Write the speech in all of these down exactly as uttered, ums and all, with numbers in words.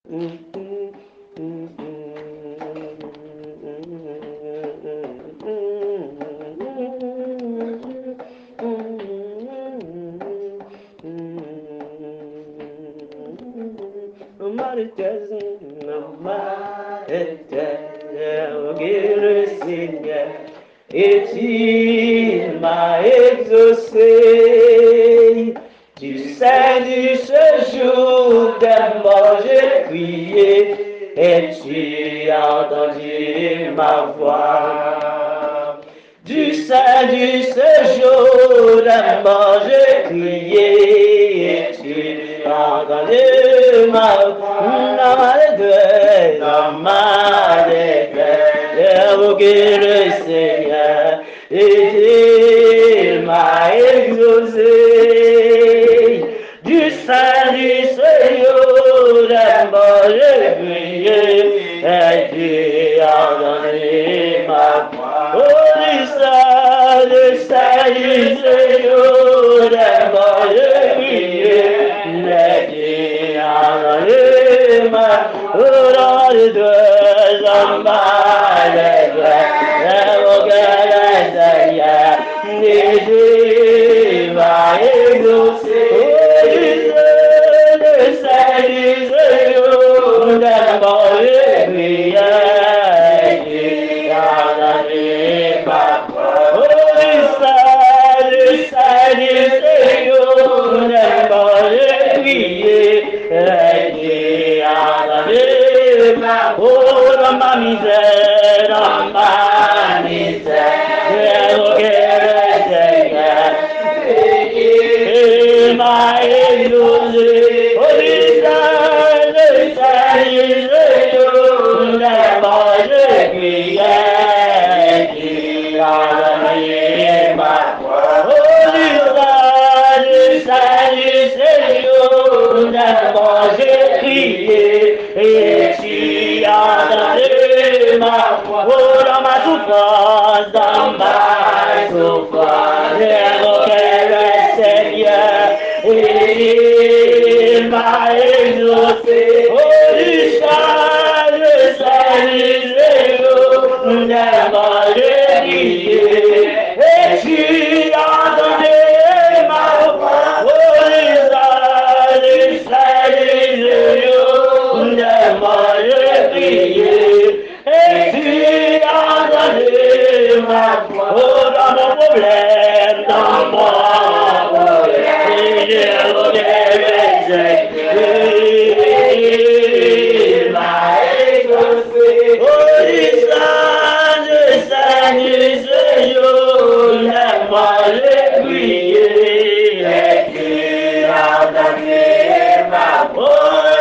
Le Seigneur, et il m'a exaucé. Du sein du séjour de mort, j'ai crié, et tu as entendu ma voix. Du sein du séjour de mort, j'ai crié, et tu as entendu ma voix. Dans ma détresse, évoqué le Seigneur, et il m'a exaucé. Du sein du Seigneur, d'abord j'ai prié, et tu as donné ma voix. Oh, du sein, du sein du Seigneur, d'abord j'ai prié, et tu as donné ma voix. Oh, dans les deux hommes, les deux, évoqué le Seigneur, et tu m'as exaucé. Oh, dans ma misère, dans ma misère, évoqué le Seigneur, il m'a exaucé. Oh, l'Israël, l'Israël, l'Israël, d'abord je criais, tu as donné ma voix. Oh, l'Israël, l'Israël, l'Israël, d'abord je criais, et tu as donné ma voix. Oh, dans ma souffrance, dans ma souffrance, j'évoquais le Seigneur, et il m'a exaucé. Oh, du sein, du sein, du Seigneur, d'abord j'ai crié, et tu as donné ma voix. Oh, du sein, du sein, du Seigneur, d'abord j'ai crié, et tu as donné ma voix. Oh, dans mon problème, dans mon problème, j'ai évoqué le Seigneur, il m'a exaucé. Oh, du sein, du sein, du Seigneur, d'abord j'ai prié, et tu as donné ma voix.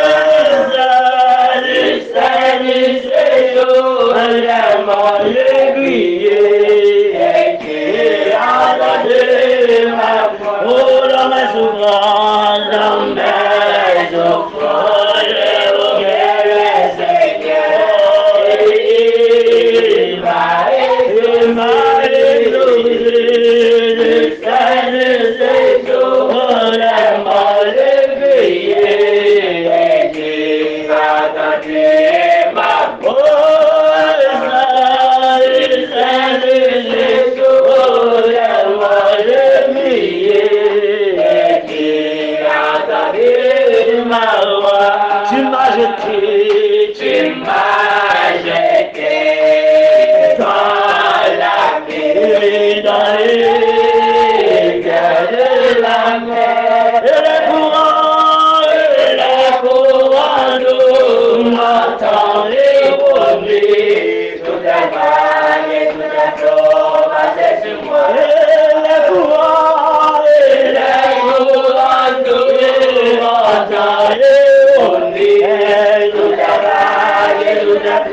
Oh, du sein, du Seigneur, d'abord j'ai prié, et tu as donné ma voix. Oh, dans mes souffrances, dans mes souffrances, j'évoquais le Seigneur, il m'a il m'a exaucé. Du sein du Seigneur, d'abord j'ai prié, et tu as donné ma voix. Oh, du sein du Seigneur, d'abord j'ai prié, et tu as donné ma voix. Tu m'as jeté, tu m'as jeté dans la mer, dans les cœurs de la mer, et les courants, et les courants d'eau m'entendaient rôder, tout est vague, tout est flot, passait sur moi. Et les courants, et les courants d'eau m'entendaient rôder, tout est vague, tout est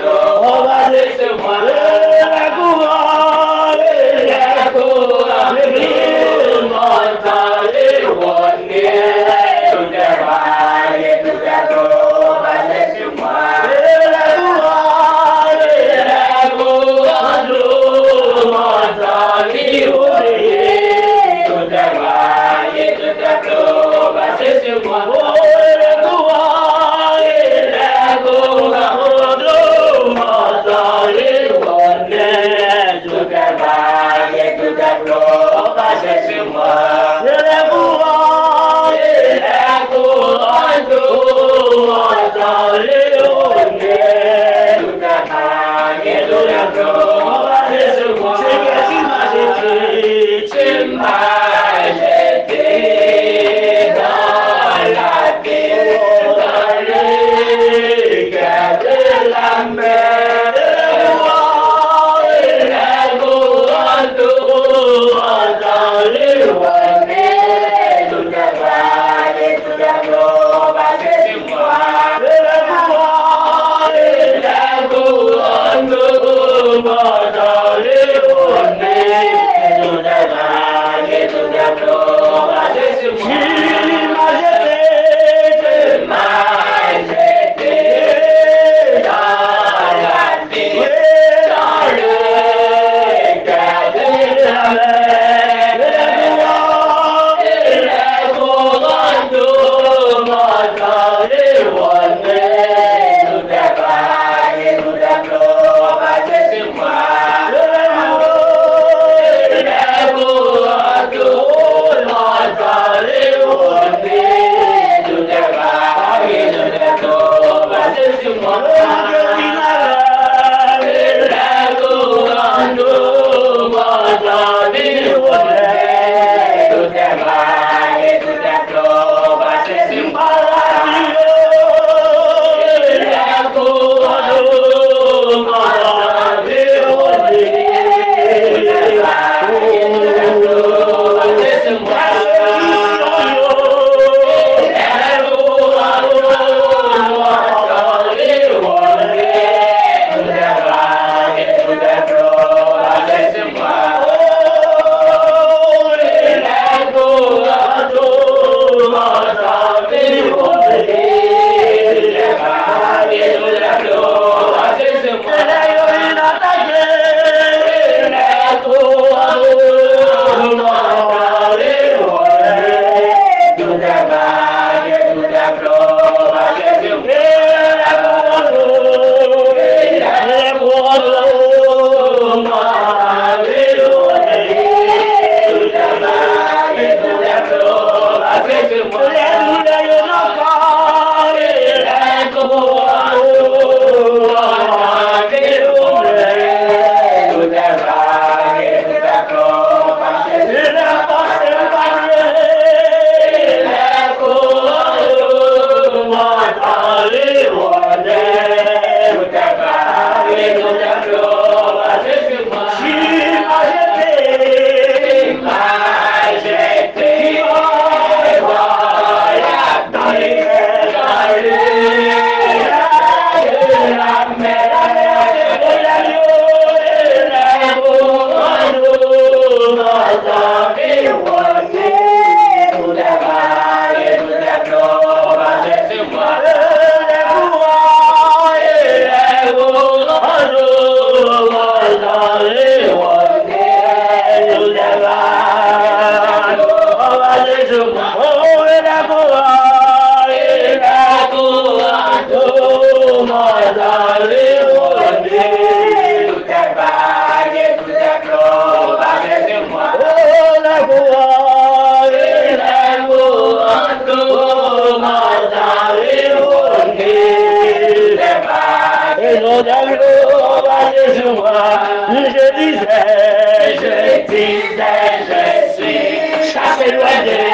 Je disais, je disais, je suis chassé loin des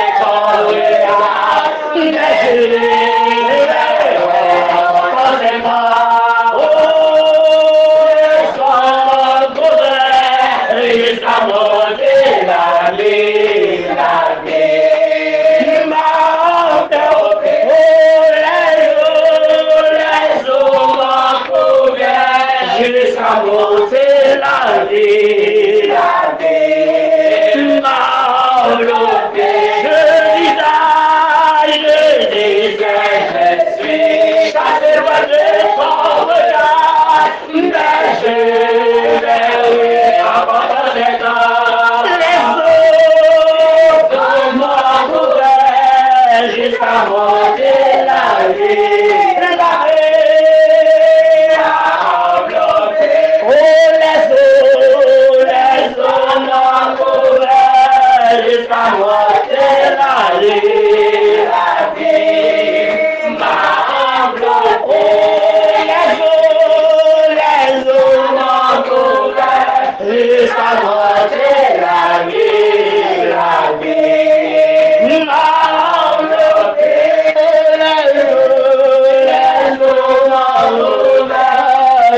coréens, mais je l'ai pas, oh, sans colère, il s'est monté la vie, la vie, m'a fait, oh, les eaux, les eaux m'en couverts, jusqu'à monter la vie, la vie, m'a enveloppé, je disais, je disais, je suis chassé loin de ton regard, mais je vais abandonner dans les eaux, m'en couvert, jusqu'à monter la vie, la vie a enveloppé, oh les eaux, les eaux m'en couvert, jusqu'à monter la vie, la vie m'a enveloppé, oh les eaux, les eaux m'en couvert.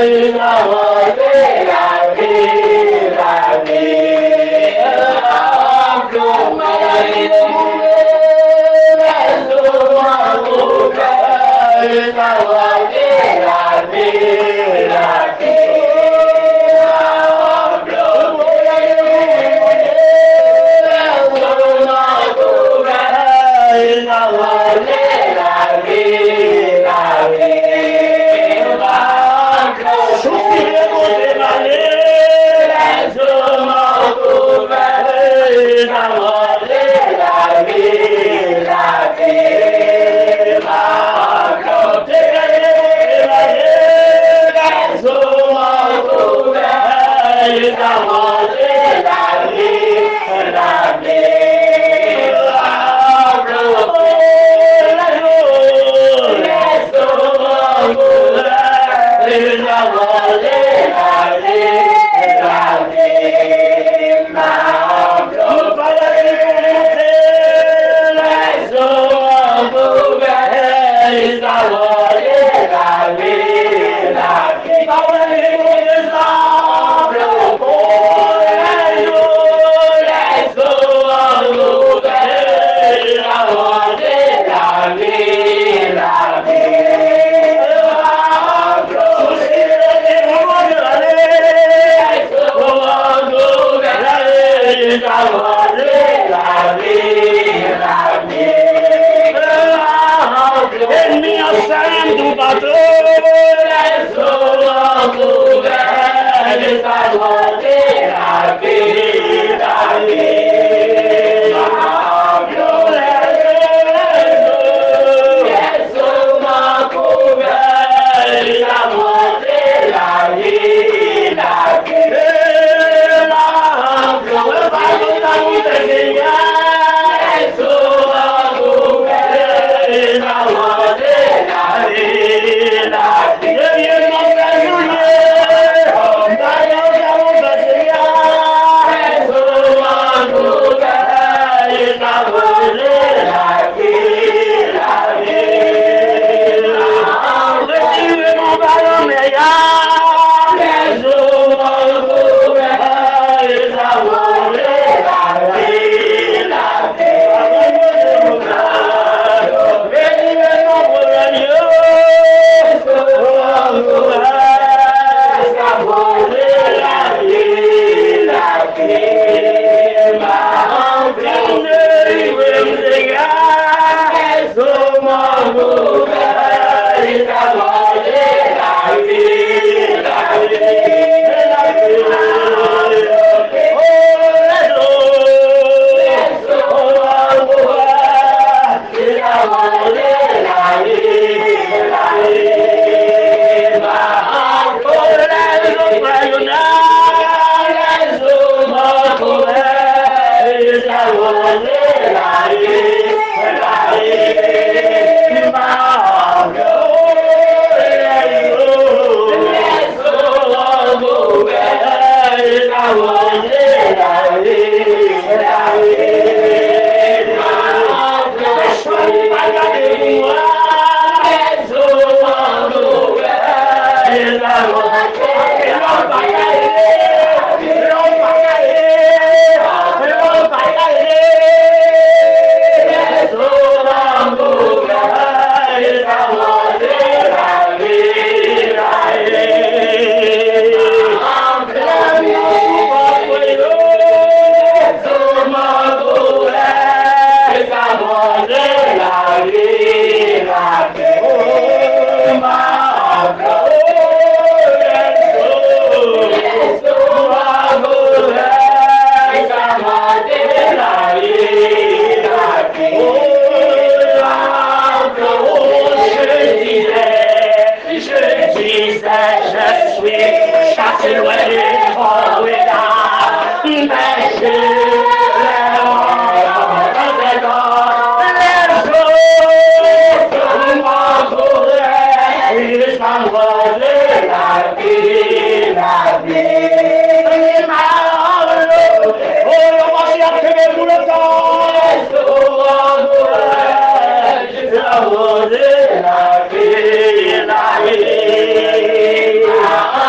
La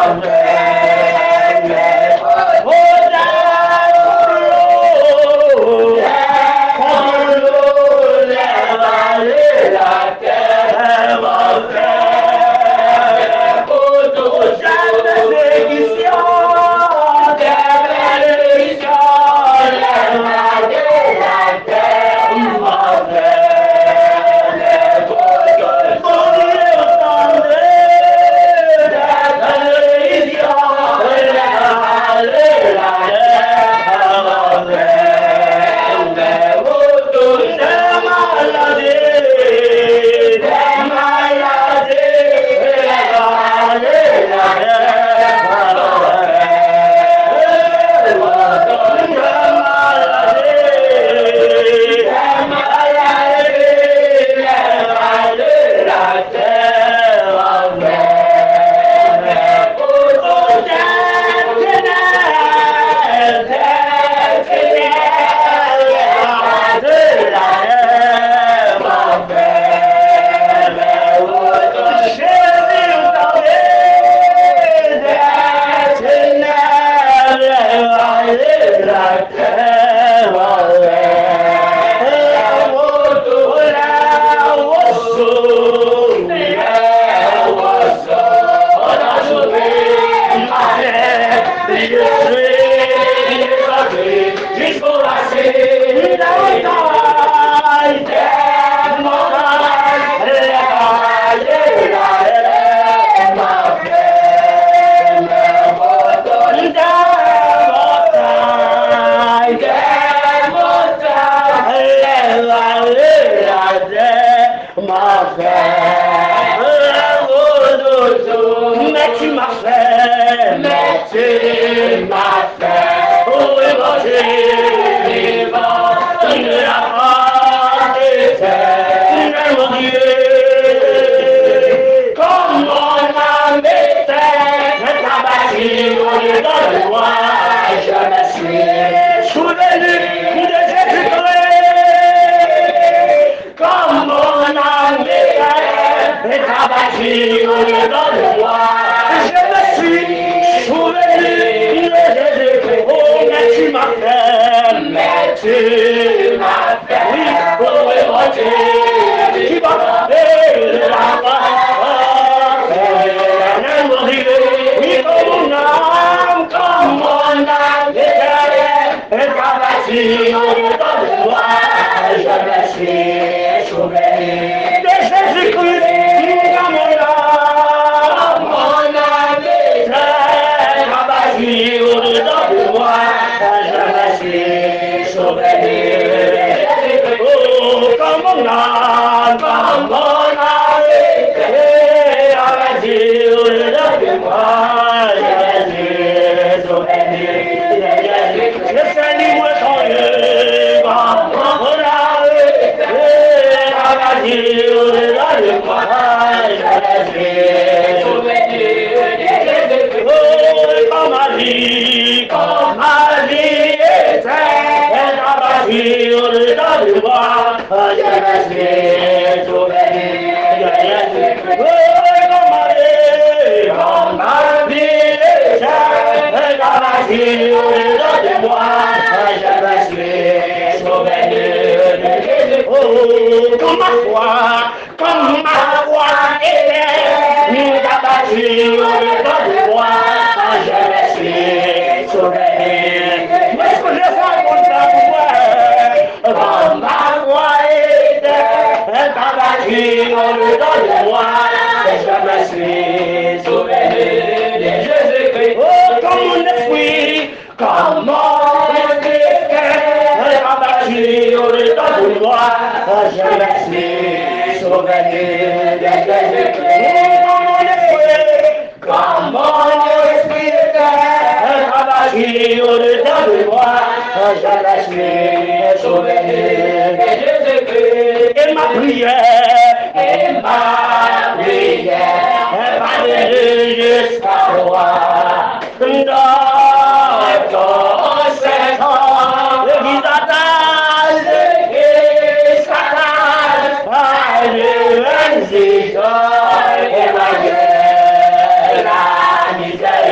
Eva,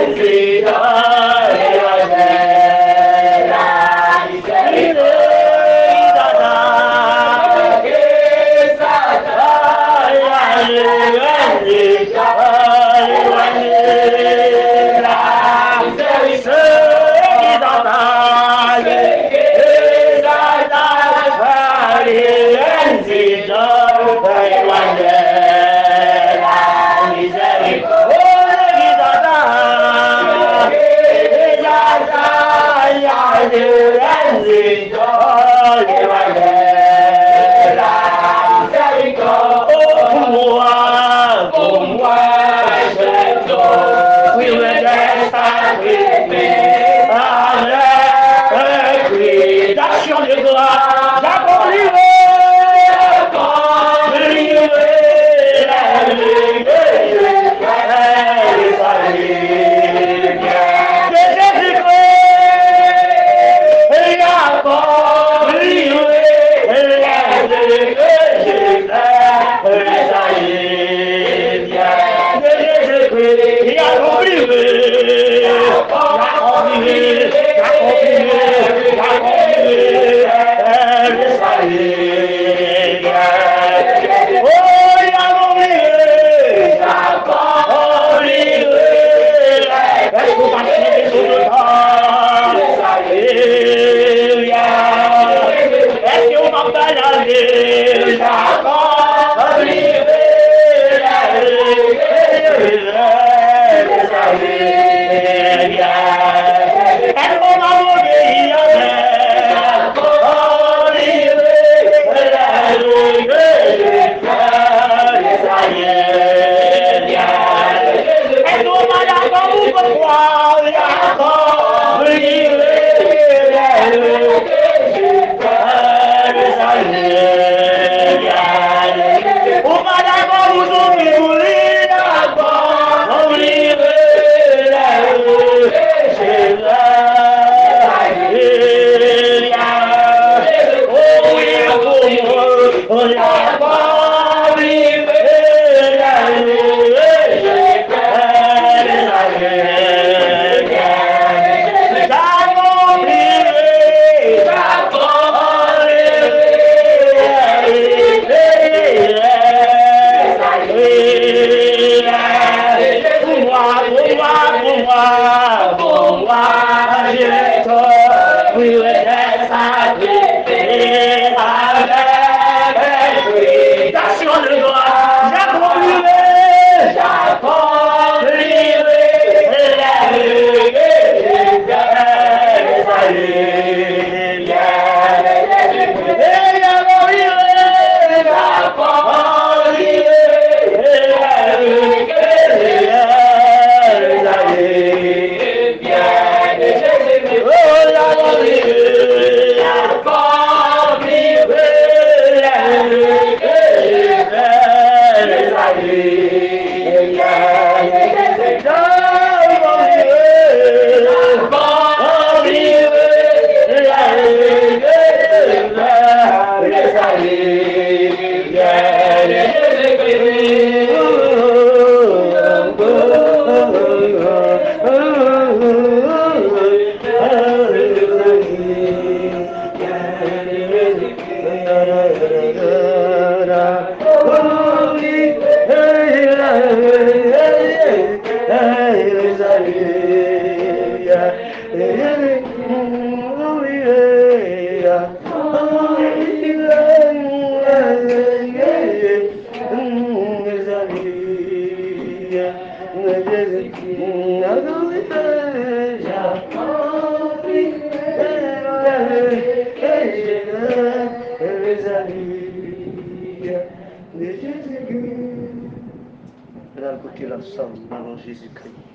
Jésus-Christ.